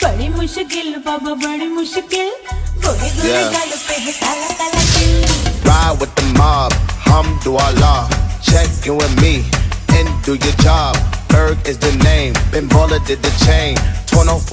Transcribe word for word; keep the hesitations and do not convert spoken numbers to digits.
बड़ी मुश्किल बाबा बड़ी मुश्किल गोरे गोरे गालों पे है काला काला तिल। Ride with the mob, Hamdulillah. Check in with me and do your job. Berg is the name, Ben Baller did the chain.